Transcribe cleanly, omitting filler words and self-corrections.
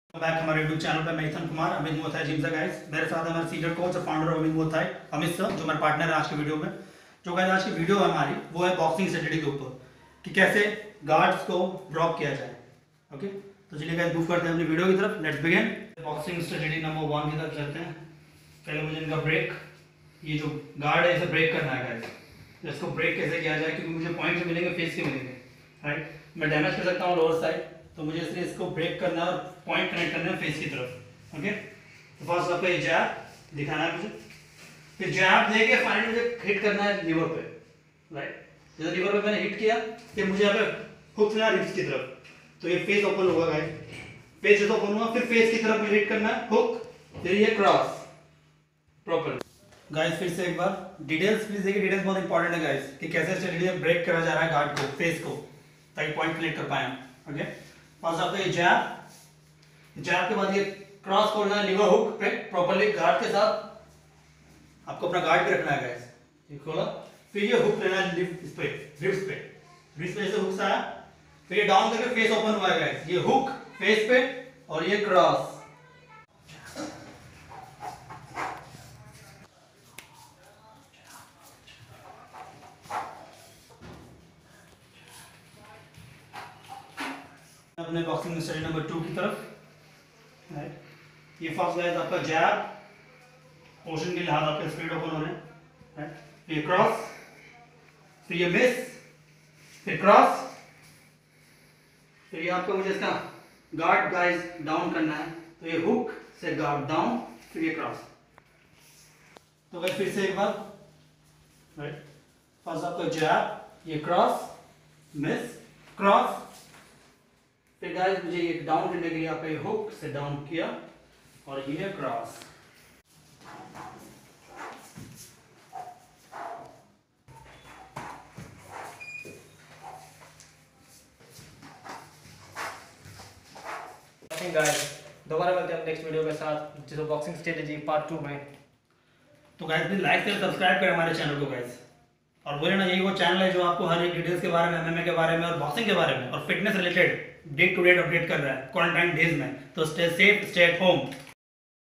Back हमारे YouTube channel पे। मैं ईथन कुमार, अमित मोथाई जिम से गाइस। मेरे साथ हमारे सीनियर कोच और फाउंडर अमित मोथाई, अमित सर, जो हमारे पार्टनर है आज के वीडियो में। जो गाइस आज की वीडियो है हमारी, वो है बॉक्सिंग स्ट्रेटजी के ऊपर कि कैसे गार्ड्स को ड्रॉप किया जाए। ओके, तो चलिए गाइस मूव करते हैं अपनी वीडियो की तरफ। Let's begin. Boxing strategy number 1 की तरफ चलते हैं। पहले मुझे इनका ब्रेक, ये जो गार्ड है इसे ब्रेक करना है गाइस। इसको ब्रेक कैसे किया जाए, क्योंकि मुझे पॉइंट्स मिलेंगे, फेस के मिलेंगे, राइट। मैं डैमेज कर सकता हूँ लोअर साइड, तो मुझे इसलिए इसको ब्रेक करना है और पॉइंट कनेक्ट करना है फेस की तरफ। ओके, तो फर्स्ट आपको ये जैब दिखाना है मुझे, फिर जैब देके फाइनली मुझे हिट करना है लीवर पे, राइट। जैसे लीवर पे मैंने हिट किया, फिर मुझे यहाँ पे हुक लेना रिब्स की तरफ, तो ये फेस ओपन होगा गाइस। फेस जैसे ओपन हुआ, फिर फेस की तरफ मुझे हिट करना है हुक, फिर ये क्रॉस प्रॉपर। गाइस फिर से एक बार डिटेल्स प्लीज देखिए, डिटेल्स बहुत इंपॉर्टेंट है गाइस, कि कैसे स्ट्रेटजी ब्रेक करा जा रहा है गार्ड को, फेस को, ताकि पॉइंट कनेक्ट कर पाए हम। ओके, फर्स्ट आपका ये जैब, जैब के बाद ये क्रॉस खोलना है लीवर हुक पे प्रॉपर्ली गार्ड के साथ। आपको अपना गार्ड पे रखना है गाइस, ये खोला, फिर ये हुक लेना है इस पे, रिब्स पे, रिब्स पे जैसे हुक आया, फिर ये डाउन करके फेस ओपन हुआ है गाइस, ये हुक फेस पे और ये क्रॉस। अपने बॉक्सिंग स्ट्रेटजी नंबर 2 की तरफ, राइट। ये फर्स्ट गाइस आपका जैब, पोर्शन के लिहाज आपके स्पीड ओपन हो रहे हैं, राइट। ये क्रॉस, फिर ये मिस, फिर क्रॉस, फिर ये आपको मुझे इसका गार्ड गाइस डाउन करना है, तो ये हुक से गार्ड डाउन, फिर ये क्रॉस। तो गाइस फिर से एक बार, राइट। फर्स्ट आपका जैब, ये क्रॉस, मिस, क्रॉस, फिर गाइस मुझे ये डाउन करने के लिए आपका ये हुक से डाउन किया और ये क्रॉस। गाइस दोबारा मिलते हैं नेक्स्ट वीडियो के साथ, जो बॉक्सिंग स्ट्रेटजी पार्ट 2 में। तो गाइस प्लीज लाइक करें, सब्सक्राइब करें हमारे चैनल को गाइस, और बोले ना यही वो चैनल है जो आपको हर एक डिटेल्स के बारे में, एमएमए के बारे में और बॉक्सिंग के बारे में और fitness related day to day update कर रहा है क्वारंटाइन डेज में। तो stay safe, stay at home.